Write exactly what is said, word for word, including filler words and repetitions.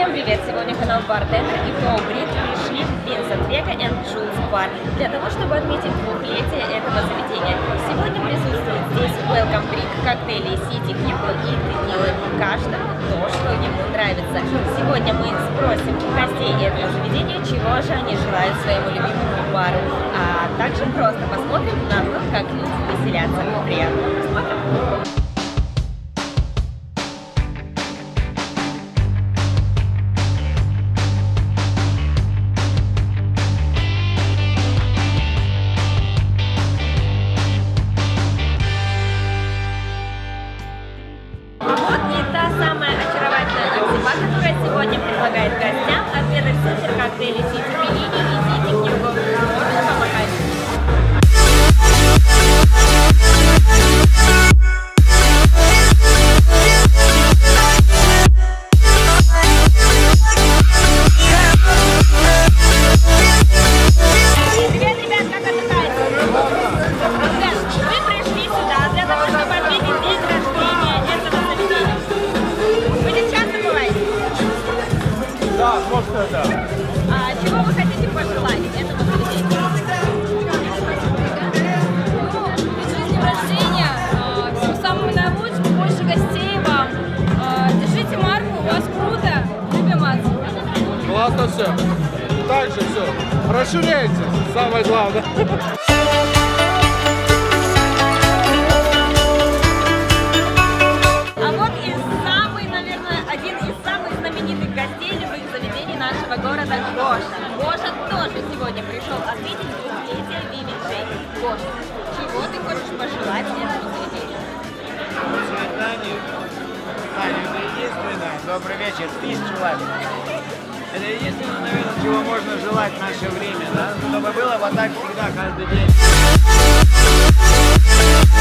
Всем привет! Сегодня канал Бартендер и Флоу Брит пришли в Винсент Вега энд Джулс бар для того, чтобы отметить двухлетие этого заведения. Сегодня присутствует здесь Welcome Drink, коктейли City People и текилы. Каждому то, что ему нравится. Сегодня мы спросим у гостей этого заведения, чего же они желают своему любимому бару. А также просто посмотрим на то, как люди веселятся. Приятного просмотра! Которая сегодня предлагает гостям отведать супер коктейли City Bellini и City Cubo. Можно помахать. Привет, ребят, как отдыхаете? Ребят, мы пришли сюда для того, чтобы отметить день рождения этого заведения. Вы здесь часто бываете? Да, может, да. А чего вы хотите пожелать этому заведению? Ну, ведь с днем рождения, всего самого наилучшего, больше гостей вам. Держите марку, у вас круто, любим вас. Классно все. Так же все. Расширяйте, самое главное. Нашего города Гоша. Гоша тоже сегодня пришел отметить двухлетие Вивиджей. Гоша, чего ты хочешь пожелать этому заведению? Процветание. Таня, это единственное. Добрый вечер. Тысячу лайк. Это единственное, наверное, чего можно желать в наше время, да? Чтобы было вот так всегда, каждый день.